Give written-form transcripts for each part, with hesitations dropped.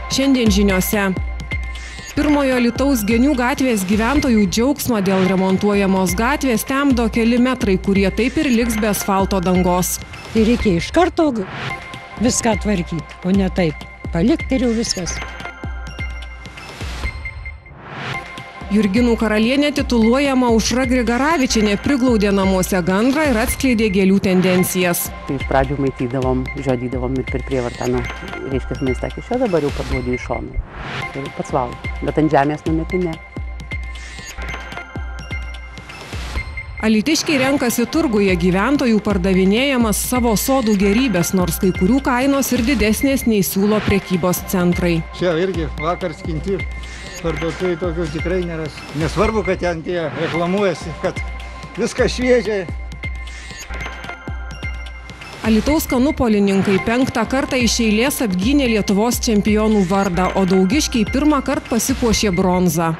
Šiandien žiniose. Pirmojo Alytaus Genių gatvės gyventojų džiaugsmą dėl remontuojamos gatvės temdo keli metrai, kurie taip ir liks be asfalto dangos. Tai reikia iš karto viską tvarkyti, o ne taip. Palikti ir jau viskas. Jurginų karalienė tituluojama Aušra Grigaravičienė priglaudė namuose gandrą ir atskleidė gėlių tendencijas. Iš pradžių maitydavom, žiodydavom ir per prievartą, reiškia maistą kišio, dabar jau parduodu į šoną. Tai pats valgo, bet ant žemės numeti ne. Alytiškiai renkasi turguje gyventojų pardavinėjamas savo sodų gerybės, nors kai kurių kainos ir didesnės nei siūlo prekybos centrai. Čia irgi vakar skinti parduotuvai tokių tikrai neras. Nesvarbu, kad ten tie reklamuojasi, kad viskas šviežiai. Alytaus kanupolininkai 5. kartą iš eilės apgynė Lietuvos čempionų vardą, o daugiškiai 1. kartą pasipuošė bronzą.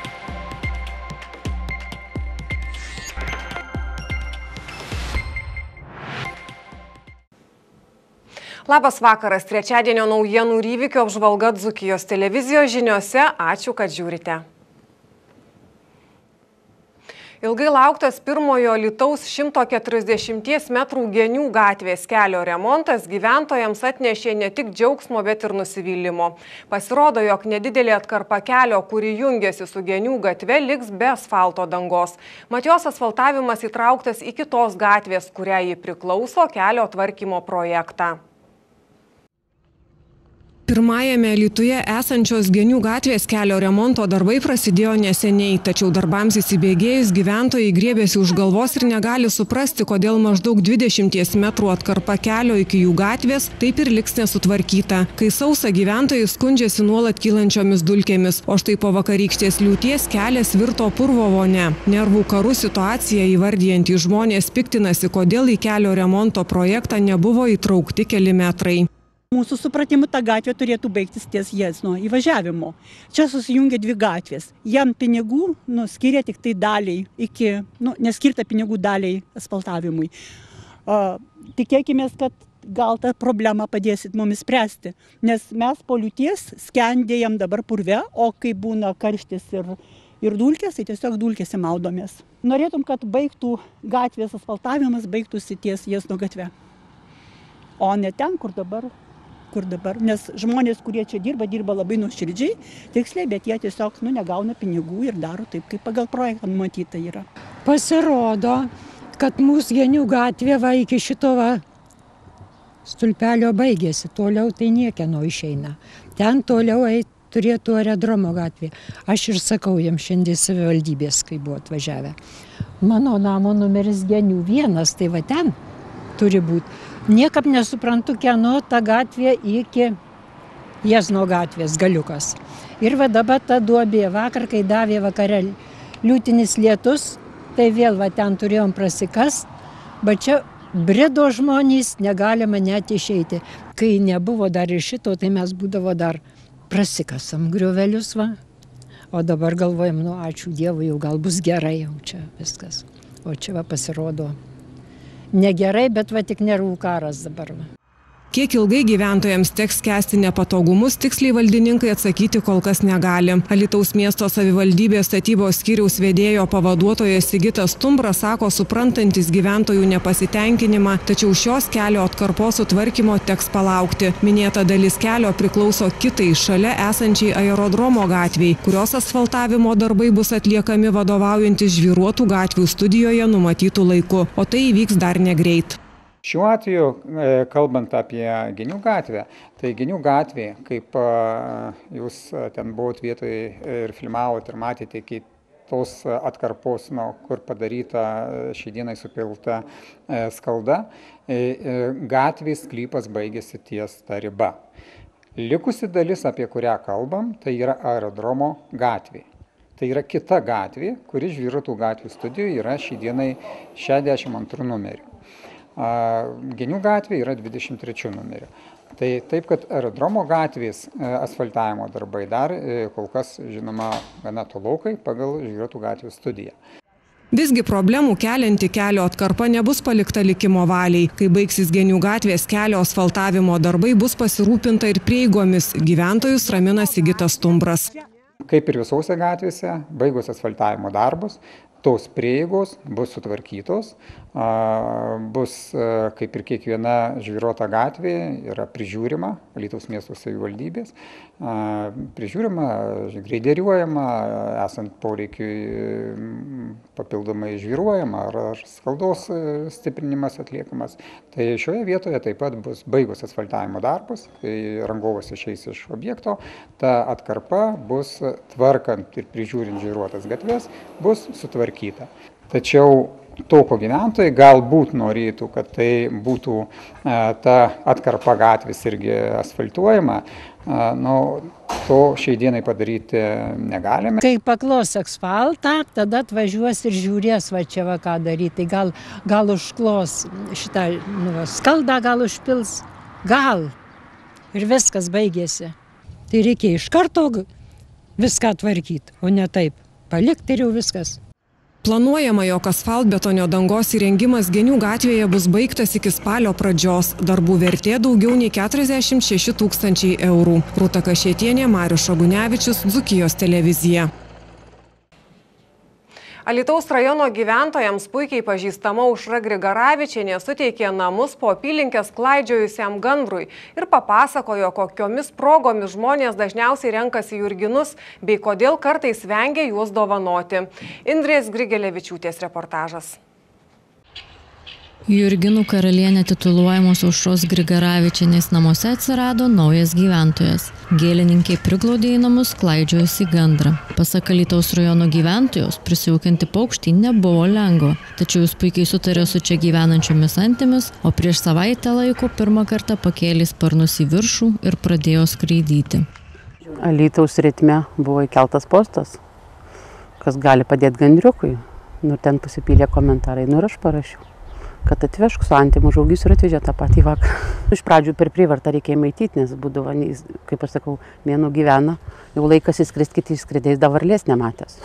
Labas vakaras, trečiadienio naujienų ir įvykių apžvalga Dzūkijos televizijos žiniose. Ačiū, kad žiūrite. Ilgai lauktas pirmojo Alytaus 140 metrų Genių gatvės kelio remontas gyventojams atnešė ne tik džiaugsmo, bet ir nusivylimo. Pasirodo, jog nedidelė atkarpa kelio, kuri jungiasi su Genių gatve, liks be asfalto dangos. Mat jos asfaltavimas įtrauktas į kitos gatvės, kuriai ji priklauso, kelio tvarkymo projektą. Pirmajame Alytuje esančios Genių gatvės kelio remonto darbai prasidėjo neseniai, tačiau darbams įsibėgėjus gyventojai griebėsi už galvos ir negali suprasti, kodėl maždaug 20 metrų atkarpa kelio iki jų gatvės taip ir liks nesutvarkyta. Kai sausa, gyventojai skundžiasi nuolat kylančiomis dulkėmis, o štai po vakarykštės liūties kelias virto purvo vone. Nervų karų situaciją įvardijantys žmonės piktinasi, kodėl į kelio remonto projektą nebuvo įtraukti keli metrai. Mūsų supratimu, ta gatvė turėtų baigtis ties Jiezno įvažiavimo. Čia susijungia dvi gatvės. Jam pinigų skiria tik tai daliai, neskirta pinigų daliai asfaltavimui. Tikėkime, kad gal tą problemą padėsit mumis spręsti, nes mes po liūties skendėjam dabar purve, o kai būna karštis ir dulkės, tai tiesiog dulkėse maudomės. Norėtum, kad baigtų gatvės asfaltavimas, baigtųsi ties Jiezno gatve, o ne ten, kur dabar. Nes žmonės, kurie čia dirba labai nuoširdžiai, tiksliai, bet jie tiesiog negauna pinigų ir daro taip, kaip pagal projektą numatyta yra. Pasirodo, kad mūsų Genių gatvė iki šito stulpelio baigėsi, toliau tai niekieno išeina. Ten toliau turėtų aerodromo gatvė. Aš ir sakau jiems šiandien savivaldybės, kai buvo atvažiavę. Mano namo numeris Genių 1, tai va ten turi būti. Niekap nesuprantu, kieno ta gatvė iki Jiezno gatvės galiukas. Ir va dabar ta duobė, vakar, kai davė vakare liūtinis lietus, tai vėl va ten turėjom prasikas, bet čia brido žmonės, negalima net išeiti. Kai nebuvo dar ir šito, tai mes būdavo dar prasikasam griovelius, va. O dabar galvojam, ačiū Dievui, jau gal bus gerai, jau čia viskas. O čia va pasirodo. Negerai, bet va tik nervų karas dabar. Kiek ilgai gyventojams teks kęsti nepatogumus, tiksliai valdininkai atsakyti kol kas negali. Alytaus miesto savivaldybės statybos skyriaus vedėjo pavaduotojas Sigitas Stumbras sako, suprantantis gyventojų nepasitenkinimą, tačiau šios kelio atkarpos sutvarkymo teks palaukti. Minėta dalis kelio priklauso kitai šalia esančiai aerodromo gatviai, kurios asfaltavimo darbai bus atliekami vadovaujantis Žvyruotų gatvių studijoje numatytų laiku, o tai įvyks dar negreit. Šiuo atveju, kalbant apie Genių gatvę, tai Genių gatvė, kaip jūs ten buvot vietoje ir filmavot ir matėte kitos atkarpos, kur padaryta šį dieną supilta skalda, gatvės sklypas baigėsi ties ta riba. Likusi dalis, apie kurią kalbam, tai yra aerodromo gatvė. Tai yra kita gatvė, kuri Žvyruotų gatvių studijoje yra šį dienai 62 numeriu. Genių gatvė yra 23 numeriu. Tai taip, kad aerodromo gatvės asfaltavimo darbai dar kol kas, žinoma, gana tolokai pagal Žvyruotų gatvių studiją. Visgi problemų kelianti kelio atkarpa nebus palikta likimo valiai. Kai baigsis Genių gatvės kelio asfaltavimo darbai, bus pasirūpinta ir prieigomis. Gyventojus ramina Sigitas Stumbras. Kaip ir visose gatvėse, baigus asfaltavimo darbus, tos prieigos bus sutvarkytos, bus kaip ir kiekviena žvyruota gatvė yra prižiūrima, Alytaus miesto savivaldybės, prižiūrima, greideriuojama, esant poreikiui papildomai žvyruojama ar skaldos stiprinimas atliekamas. Tai šioje vietoje taip pat bus baigus asfaltavimo darbus, kai rangovas išeis iš objekto, ta atkarpa bus tvarkant ir prižiūrint žvyruotas gatves, bus sutvarkyta. Tačiau to, ko gyventojai galbūt norėtų, kad tai būtų ta atkarpa gatvės irgi asfaltuojama, to šiai dienai padaryti negalime. Kai paklos asfaltą, tada atvažiuos ir žiūrės, va čia va ką daryti. Gal užklos šitą skaldą, gal užpils, gal. Ir viskas baigėsi. Tai reikia iš karto viską tvarkyti, o ne taip. Palikti ir jau viskas. Planuojama, jog asfaltbetonio dangos įrengimas Genių gatvėje bus baigtas iki spalio pradžios. Darbų vertė daugiau nei 46 000 eurų. Rūta Kašėtienė, Marius Šagunevičius, Dzūkijos televizija. Alytaus rajono gyventojams puikiai pažįstama Aušra Grigaravičienė suteikė namus po apylinkės klaidžiojusiam gandrui ir papasakojo, kokiomis progomis žmonės dažniausiai renkasi jurginus bei kodėl kartais vengia juos dovanoti. Indrės Grigelevičiūtės reportažas. Jurginų karalienė tituluojamos Aušros Grigaravičienės namuose atsirado naujas gyventojas. Gėlininkai priglaudė į namus klaidžiojusį gandrą. Pasak Alytaus rajono gyventojos, prisijaukinti paukštį nebuvo lengva, tačiau jis puikiai sutarė su čia gyvenančiomis antimis, o prieš savaitę laiko pirmą kartą pakėlė sparnus į viršų ir pradėjo skraidyti. Alytaus ritme buvo įkeltas postas, kas gali padėti gandriukui. Ten pasipylė komentarai, ir aš parašiau, kad atvežk su antim, užaugysiu ir atvežė tą patį vakarą. Iš pradžių per prievartą reikėjo maityti, nes būdavo, kaip aš sakau, vienu gyvena, jau laikas įskrist, kiti įskridėjais, dar varlės nematęs.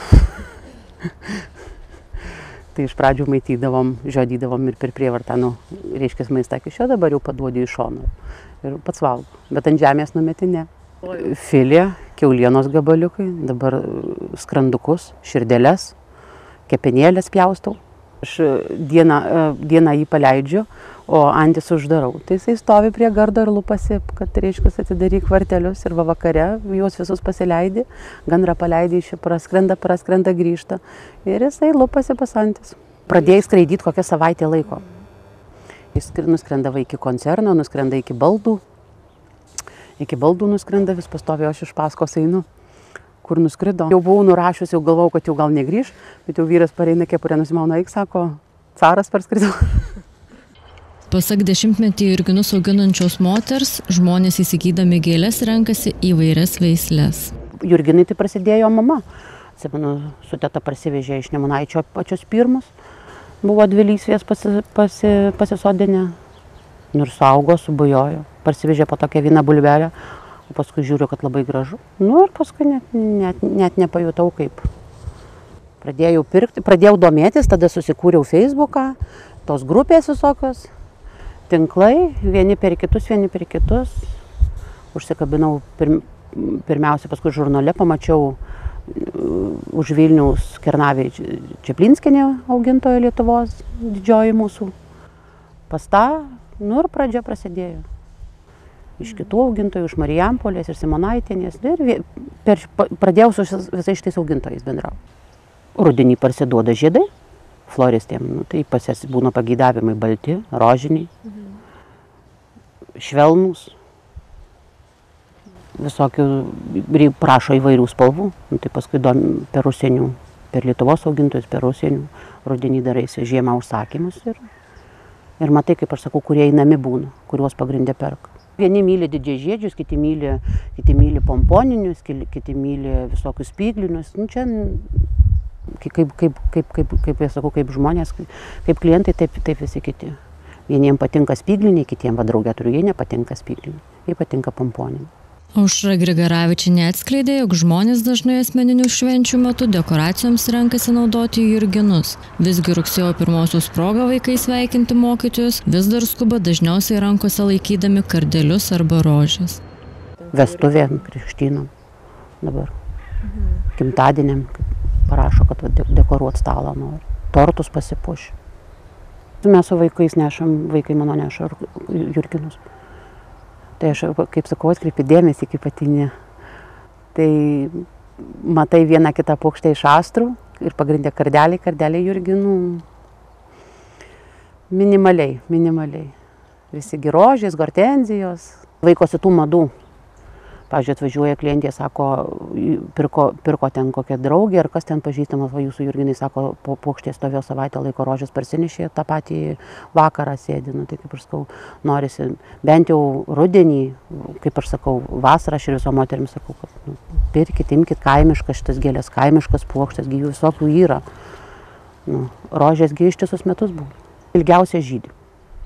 Tai iš pradžių maitydavom, žiodydavom ir per prievartą, reiškia maistą kišio, dabar jau paduodi į šoną ir pats valgo, bet ant žemės numeti ne. Filė, kiaulienos gabaliukai, dabar skrandukus, širdeles, kepenėlės pjaustau. Aš dieną jį paleidžiu, o antis uždarau. Tai jisai stovi prie gardo ir lupasi, kad reiškia atidaryk vartelius ir vakare juos visus pasileidi, gandrą paleidi, praskrenda, grįžta ir jisai lupasi pas antis. Pradėjai skraidyti kokią savaitę laiko. Jis nuskrenda iki koncerno, nuskrenda iki baldų. Iki baldų nuskrenda, vis pastovė, aš iš paskos einu. Kur nuskrido. Jau buvau nurašius, jau galvau, kad jau gal negrįž, bet jau vyras pareina kepurę nusimauna, sako, caras parskrido. Pasak dešimtmetį jurginus auginančios moters, žmonės įsigydami gėles renkasi įvairias veisles. Jurginai tai prasidėjo mama. Atsimenu, su teta parsivežė iš Nemunaičio pačios pirmus. Buvo 2 lysvės pasisodinę. Ir saugo, subujojo. Parsivežė po tokią vieną bulvelę. O paskui žiūriu, kad labai gražu. Ir paskui net nepajutau kaip. Pradėjau pirkti, pradėjau domėtis, tada susikūriau Facebooką, tos grupės visokios, tinklai, vieni per kitus. Užsikabinau pirmiausia, paskui žurnale pamačiau už Vilniaus Kernavė Čeplinskienė augintojo Lietuvos, didžioji mūsų pasta, ir pradžia prasidėjo. Iš kitų augintojų, iš Marijampolės ir Simonaitienės. Ir pradėjau su visais šitais augintojais bendrauti. Rudenį parsiduoda žiedai, floristėm, tai pas jas būna pageidavimai balti, rožiniai, švelnūs, visokių, prašo įvairių spalvų, tai paskui per užsienių, per Lietuvos augintojus, per užsienių, rudenį daraisi žiemą užsakymus ir matai, kaip aš sakau, kurie einami būna, kuriuos pagrindė perka. Vieni myli didžiažiedžius, kiti myli pomponinius, kiti myli visokius spyglinius. Čia, kaip aš sakau, kaip žmonės, kaip klientai, taip visi kiti. Vieniems patinka spygliniai, kitiems drauge turiu, jie nepatinka spygliniai, jie patinka pomponiniai. Aušra Grigaravičienė atskleidė, jog žmonės dažnai asmeninių švenčių metu dekoracijoms renkasi naudoti jurginus. Visgi rugsėjo 1-osios proga vaikai sveikinti mokytojus vis dar skuba dažniausiai rankose laikydami kardelius arba rožes. Vestuvėm, krikštynam dabar. Gimtadieniam parašo, kad dekoruot stalą nori. Tortus pasipuošia. Mes su vaikais nešam, vaikai mano neša jurginus. Tai aš, kaip sakau, atkreipi dėmesį kaip patinė. Tai matai vieną kitą puokštę iš astrų ir pagrindė kardeliai jurginų. Minimaliai. Visi rožės, gortenzijos. Vaikosi tų madų. Pavyzdžiui, atvažiuoja klientė, sako, pirko ten kokią draugę ir kas ten pažįstamas, o jūsų jurginai, sako, po puokštės stovėjo savaitę laiko rožės parsinešė, tą patį vakarą sėdi. Tai kaip aš sakau, norisi bent jau rudenį, kaip aš sakau, vasarą aš ir viso moterim sakau, kad pirkit, imkit kaimiškas šitas gėlės, kaimiškas puokštės, jų visokių yra. Rožės ištisus metus buvo. Ilgiausia žydi.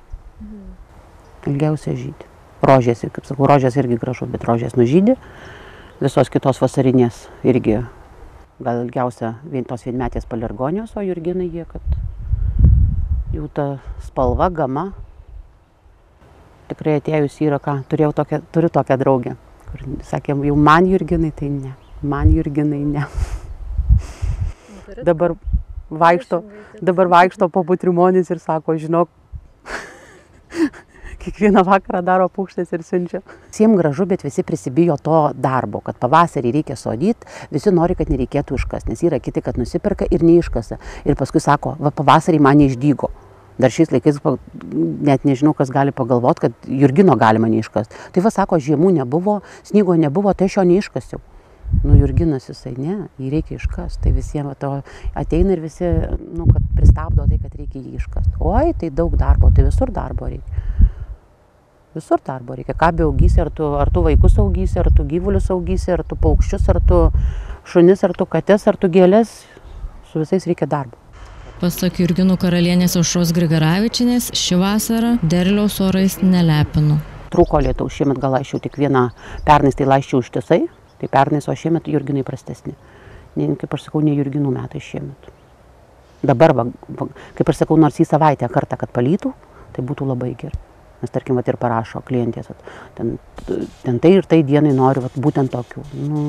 Rožės, kaip sakau, rožės irgi gražu, bet rožės nužydi. Visos kitos vasarinės irgi gal ilgiausia tos vienmetės palergonijos, o jurginai jie, kad jų ta spalva, gama. Tikrai atėjus yra ką, turiu tokią draugę, kur sakėm, jau man jurginai, tai ne. Man jurginai ne. Dabar vaikšto po Butrimonis ir sako, žinok, kiekvieną vakarą daro puokštes ir siunčia. Visiems gražu, bet visi prisibijo to darbo, kad pavasarį reikia sodyti, visi nori, kad nereikėtų iškasti, nes yra kiti, kad nusiperka ir neiškasa. Ir paskui sako, va pavasarį man neišdygo. Dar šiais laikais net nežinau, kas gali pagalvoti, kad jurgino galima neiškasti. Tai va sako, žiemų nebuvo, snygo nebuvo, tai aš jo neiškasiu. Jurginas jisai, ne, jį reikia iškasti. Tai visiems to ateina ir visi, kad pristabdo tai, kad reikia jį iškasti. Oi, tai daug darbo, tai visur darbo reikia. Visur darbo reikia. Ką beaugysi, ar tu vaikus augysi, ar tu gyvulius augysi, ar tu paukščius, ar tu šunis, ar tu kates, ar tu gėlės. Su visais reikia darbo. Pasak Jurginų karalienės Aušros Grigaravičienės, ši vasara derliaus orais nelepino. Trūko lietaus, šiemet gal laisčiau tik vieną, pernais tai laisčiau ištisai, tai pernais, o šiemet jurginai prastesni. Kaip aš sakau, ne jurginų metai šiemet. Dabar, kaip aš sakau, nors į savaitę kartą, kad palytų, tai būtų labai gerai. Nes tarkim, ir parašo klientės, ten tai ir tai dienai noriu, būtent tokių.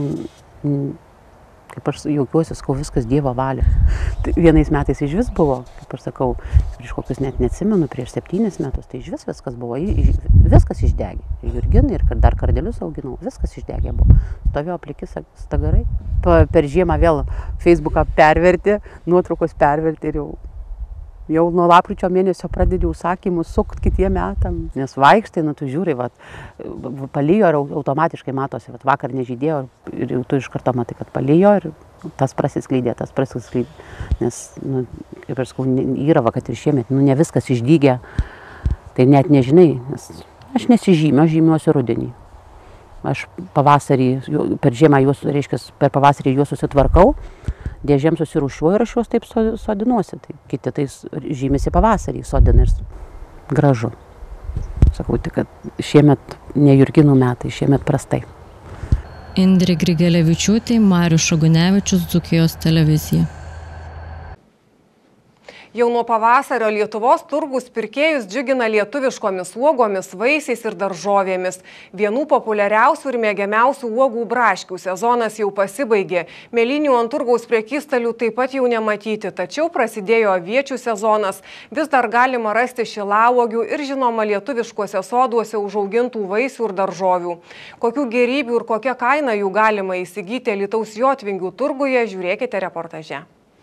Kaip aš jaukiuosi, sakau, viskas Dievo valia. Tai vienais metais iš vis buvo, kaip aš sakau, prieš kokius net neatsimenu, prieš 7 metus, tai iš vis viskas buvo, viskas išdegė. Ir jurginai, ir dar kardelius auginau, viskas išdegė buvo. Stovėjo pliki stagarai. Per žiemą vėl Facebooką perverti, nuotraukos perverti ir jau nuo lapkričio mėnesio pradedi užsakymus sukt kitiem metam. Nes vaikštai, tu žiūri, palijo ir automatiškai matosi, vakar nežydėjo ir jau tu iš karto matai, kad palijo ir tas prasiskleidė. Nes, kaip aš sakau, yra, kad ir šiemet, ne viskas išdygė, tai net nežinai, nes aš nesižymiu, aš žymiuosi rudenį. Aš pavasarį, per žiemą juos, reiškia, per pavasarį juos susitvarkau, dėžėm susirūšiuoju ir aš juos taip sodinuosi. Tai kiti tai žymisi pavasarį, sodina ir gražu. Sakau, tik, kad šiemet ne jurginų metai, šiemet prastai. Indrė Grigelevičiūtė, Marius Šagunevičius, Dzūkijos televizija. Jau nuo pavasario Lietuvos turgus pirkėjus džiugina lietuviškomis uogomis, vaisiais ir daržovėmis. Vienų populiariausių ir mėgiamiausių uogų braškių sezonas jau pasibaigė. Mėlynių ant turgaus prekystalių taip pat jau nematyti, tačiau prasidėjo aviečių sezonas. Vis dar galima rasti šilauogių ir žinoma lietuviškuose soduose užaugintų vaisių ir daržovių. Kokių gėrybių ir kokia kaina jų galima įsigyti Alytaus Jotvingių turguje, žiūrėkite reportaže.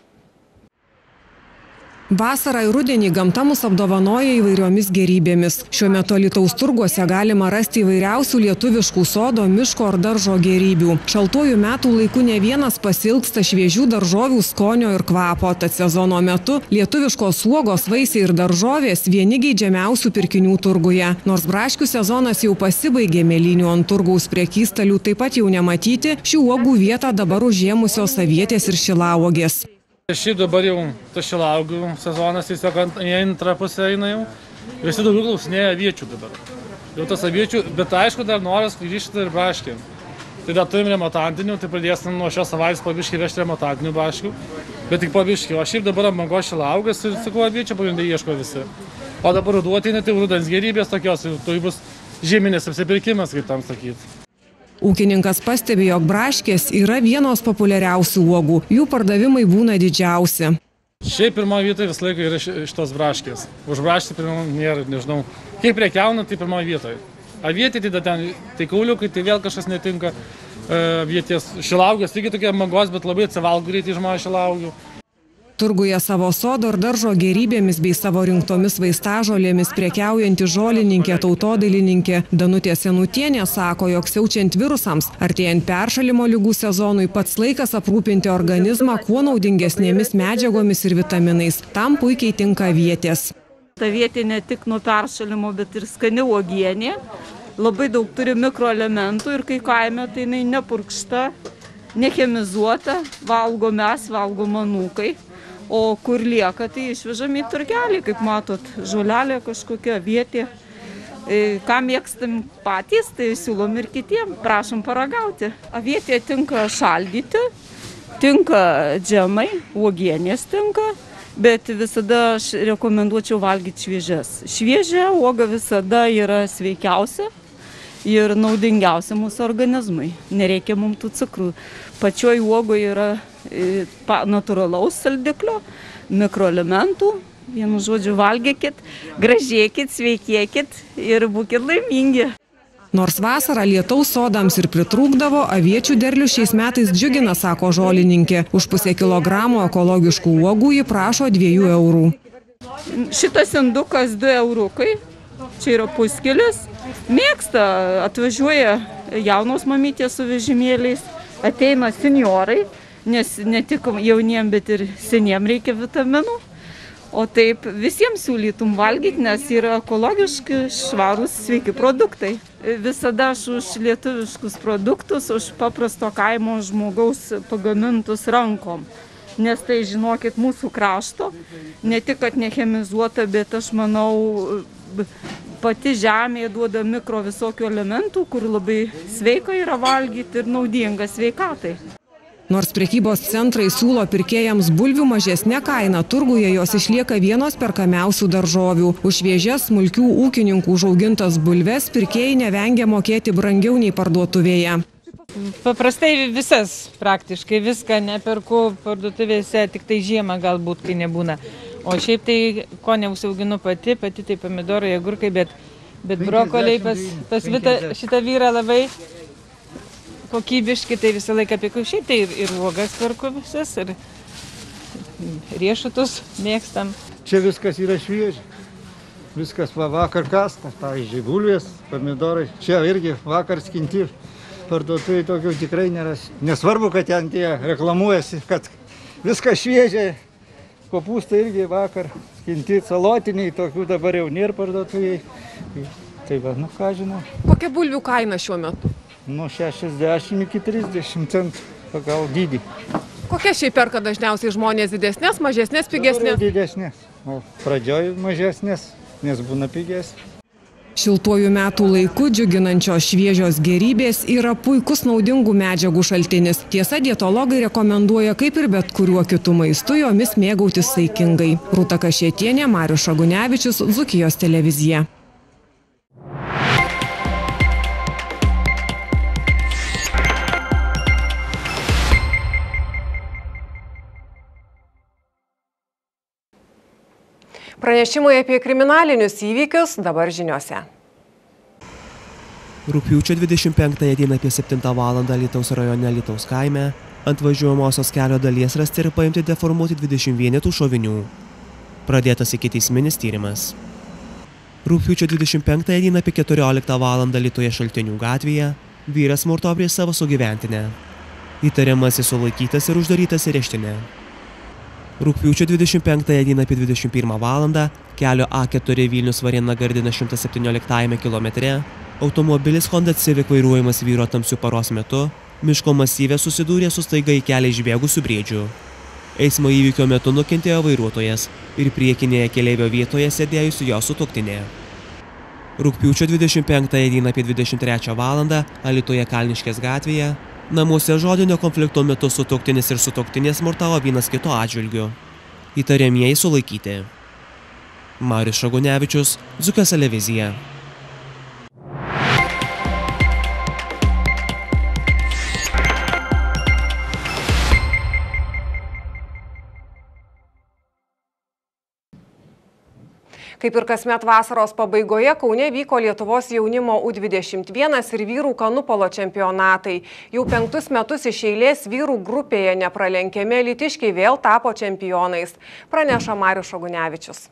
Vasarą ir rudenį gamta mus apdovanoja įvairiomis gėrybėmis. Šiuo metu Alytaus turguose galima rasti įvairiausių lietuviškų sodo, miško ar daržo gėrybių. Šaltuoju metų laiku ne vienas pasilgsta šviežių daržovių skonio ir kvapo, tad sezono metu lietuviškos uogos, vaisiai ir daržovės vieni geidžiamiausių pirkinių turguje. Nors braškių sezonas jau pasibaigė, mėlynių ant turgaus prekystalių taip pat jau nematyti, šių uogų vietą dabar užėmusios avietės ir šilauogės. Šiaip dabar jau tas šilauogių sezonas tiesiog į antrą pusę eina jau. Visi daugiau klausinėja aviečių dabar. jau tas aviečių, bet aišku, dar noras grįžti ir braškį. Tai dar turim remontantinių, tai pradėsim nuo šios savaitės pabiškį vežti remontantinių braškių, bet tik pabiškį. O šiaip dabar ant bangos šilauogas ir sakau, aviečių pagrindai ieško visi. O dabar ruduo ateina, tai rudens gėrybės tokios, tai bus žieminis apsipirkimas, kaip tam sakyti. Ūkininkas pastebi, jog braškės yra vienos populiariausių uogų, jų pardavimai būna didžiausi. Šiaip pirmoje vietoje visą laiką yra šitos braškės. Už braškį pirmoje nėra, nežinau, kiek prekiauna, tai pirmoje vietoje. Avietė, tai kauliukai, tai vėl kažkas netinka. Avietės šilauogės, lygiai tokie mangos, bet labai atsivalgo greitai žmonės šilauogių. Turguje savo sodo ir daržo gėrybėmis bei savo rinktomis vaistažolėmis prekiaujanti žolininkė tautodailininkė Danutė Senutienė sako, jog siaučiant virusams, artėjant peršalimo ligų sezonui, pats laikas aprūpinti organizmą kuo naudingesnėmis medžiagomis ir vitaminais. Tam puikiai tinka avietės. Avietė ne tik nuo peršalimo, bet ir skani uogienė. Labai daug turi mikroelementų ir kai kaime tai jinai nepurkšta, nechemizuota, valgo mes, valgo anūkai. O kur lieka, tai išvežame į turgelį, kaip matot, žolelė kažkokia, avietė. Ką mėgstam patys, tai siūlom ir kitiem, prašom paragauti. Avietė tinka šaldyti, tinka džemai, uogienės tinka. Bet visada aš rekomenduočiau valgyti šviežias. Šviežia uoga visada yra sveikiausia ir naudingiausia mūsų organizmui. Nereikia mums tų cukrų. Pačioj uogoje yra natūralaus saldiklio, mikroelementų. Vienu žodžiu, valgykit, gražėkit, sveikėkit ir būkit laimingi. Nors vasarą lietaus sodams ir pritrūkdavo, aviečių derlius šiais metais džiugina, sako žolininkė. Už pusę kilogramo ekologiškų uogų ji prašo 2 eurų. Šitas indukas 2 eurukai, čia yra puskilis. Mėgsta, atvažiuoja jaunos mamytės su vežimėliais, ateina senjorai, nes ne tik jauniem, bet ir seniem reikia vitaminų. O taip visiems siūlytum valgyti, nes yra ekologiški, švarūs, sveiki produktai. Visada aš už lietuviškus produktus, už paprasto kaimo žmogaus pagamintus rankom. Nes tai, žinokit, mūsų krašto, ne tik, kad nechemizuota, bet aš manau, pati žemė duoda mikro visokių elementų, kur labai sveika yra valgyti ir naudinga sveikatai. Nors prekybos centrai siūlo pirkėjams bulvių mažesnę kainą, turguje jos išlieka vienos perkamiausių daržovių. Už šviežias smulkių ūkininkų užaugintas bulves pirkėjai nevengia mokėti brangiau nei parduotuvėje. Paprastai visas, praktiškai viską neperku parduotuvėse, tik tai žiemą galbūt, kai nebūna. O šiaip tai, ko neužsiauginu pati tai pomidorai, agurkai, bet brokoliai pas šitą vyrą labai kokybiški, tai visą laiką apie kiaušį, tai ir uogas perku visas, ir riešutus mėgstam. Čia viskas yra šviežia. Viskas vakar kastas, pavyzdžiui, bulvės, pomidorai. Čia irgi vakar skinti, parduotuvėje tokių tikrai nėra. Nesvarbu, kad ten tie reklamuojasi, kad viskas šviežia. Kopūstai irgi vakar skinti, salotiniai, tokių dabar jau nėra parduotuvėje. Tai va, nu ką žinau. Kokia bulvių kaina šiuo metu? Nuo 60 iki 30 centų pagal dydį. Kokia šiaip perka dažniausiai žmonės, didesnės, mažesnės, pigesnės? Didesnės, o pradžioj mažesnės, nes būna pigesnės. Šiltuoju metų laiku džiuginančios šviežios gėrybės yra puikus naudingų medžiagų šaltinis. Tiesa, dietologai rekomenduoja, kaip ir bet kuriuo kitu maistu, jomis mėgautis saikingai. Rūta Kašėtienė, Marius Šagunevičius, Dzūkijos televizija. Pranešimai apie kriminalinius įvykius dabar žiniose. Rugpjūčio 25 dieną apie 7 valandą Alytaus rajone Alytaus kaime ant važiuojamosios kelio dalies rasti ir paimti deformuoti 20 vienetų šovinių. Pradėtas ikiteisminis tyrimas. Rugpjūčio 25 dieną apie 14 valandą Alytuje Šaltinių gatvėje vyras smurto prieš savo sugyventinę. Įtariamasis sulaikytas ir uždarytas į areštinę. Rugpjūčio 25 dieną apie 21 valandą kelio A4 Vilnius Varėna Gardina 117 kilometre automobilis Honda Civic vairuojamas vyro tamsiu paros metu miško masyve susidūrė su staiga į kelią išbėgusiu briedžiu. Eismo įvykio metu nukentėjo vairuotojas ir priekinėje keleivio vietoje sėdėjusi jo sutuoktinė. Rugpjūčio 25 dieną apie 23 valandą Alytuje Kalniškės gatvėje namuose žodinio konflikto metu sutuoktinis ir sutuoktinė smurtavo vienas kito atžvilgiu. Įtariamieji sulaikyti. Marius Šagunevičius, Dzūkijos televizija. Kaip ir kasmet vasaros pabaigoje, Kaune vyko Lietuvos jaunimo U21 ir vyrų kanupolo čempionatai. Jau 5 metus iš eilės vyrų grupėje nepralenkiami alytiškiai vėl tapo čempionais, praneša Marius Šagunevičius.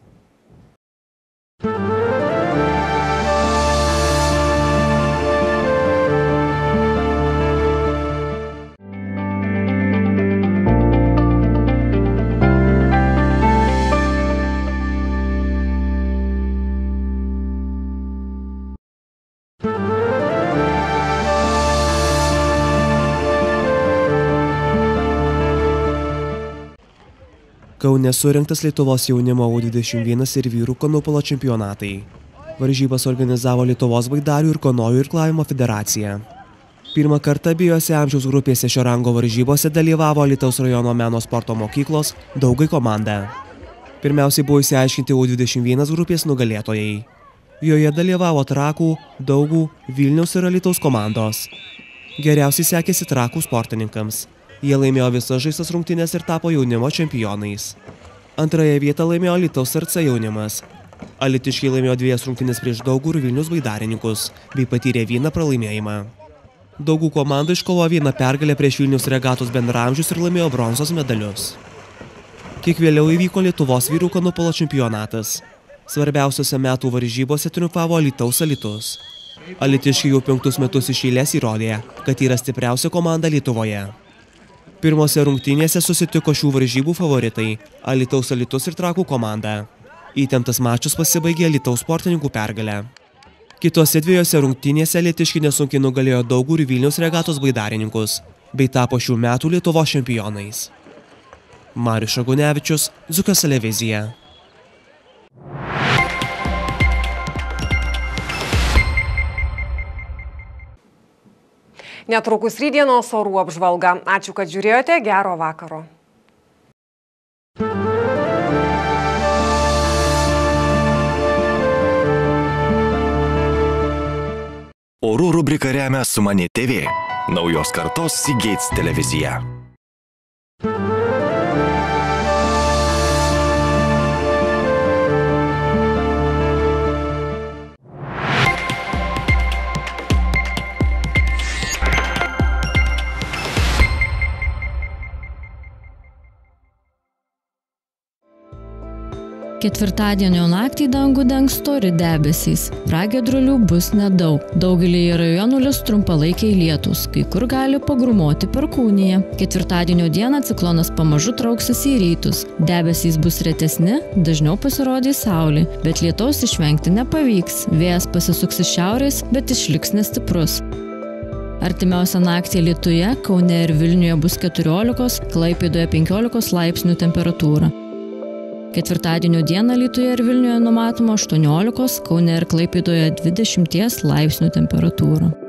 Kaune surinktas Lietuvos jaunimo U21 ir vyrų kanupolo čempionatai. Varžybas organizavo Lietuvos baidarių ir kanojų irklavimo federacija. Pirmą kartą abiejose amžiaus grupėse šio rango varžybose dalyvavo Alytaus rajono meno sporto mokyklos Daugai komanda. Pirmiausiai buvo išsiaiškinti U21 grupės nugalėtojai. Joje dalyvavo Trakų, Daugų, Vilniaus ir Alytaus komandos. Geriausiai sekėsi Trakų sportininkams. Jie laimėjo visas žaistas rungtynes ir tapo jaunimo čempionais. Antrąją vietą laimėjo Alytaus RC jaunimas. Alytiškiai laimėjo 2 rungtynes prieš Daugų ir Vilniaus baidarininkus, bei patyrė 1 pralaimėjimą. Daugų komanda iškovojo 1 pergalę prieš Vilniaus regatos bendraamžius ir laimėjo bronzos medalius. Kiek vėliau įvyko Lietuvos vyrų kanupolo čempionatas. Svarbiausiose metų varžybose triumfavo Alytaus Alytus. Alytiškiai jau 5 metus iš eilės įrodė, kad yra stipriausia komanda Lietuvoje. Pirmose rungtynėse susitiko šių varžybų favoritai – Alytaus Alytus ir Trakų komanda. Įtemptas mačas pasibaigė Alytaus sportininkų pergalę. Kitose 2 rungtynėse alytiškiai nesunkiai nugalėjo Daugų ir Vilniaus regatos baidarininkus, bei tapo šių metų Lietuvos čempionais. Marius Šagunevičius, Dzūkijos televizija. Netrukus rytdienos orų apžvalga. Ačiū, kad žiūrėjote. Gero vakaro. Orų rubrika remia Sumani TV, naujos kartos Seagates televizija. Ketvirtadienio naktį dangų dengs stori debesys. Pragiedrulių bus nedaug. Daugelyje rajonų lis trumpalaikiai lietūs, kai kur gali pagrūmoti perkūnija. Ketvirtadienio dieną ciklonas pamažu trauksis į rytus. Debesys bus retesni, dažniau pasirodys saulė, bet lietaus išvengti nepavyks. Vėjas pasisuks iš šiaurės, bet išliks nestiprus. Artimiausią naktį Alytuje, Kaune ir Vilniuje bus 14, Klaipėdoje 15 laipsnių temperatūra. Ketvirtadienio dieną Alytuje ir Vilniuje numatoma 18, Kaune ir Klaipėdoje 20 laipsnių temperatūra.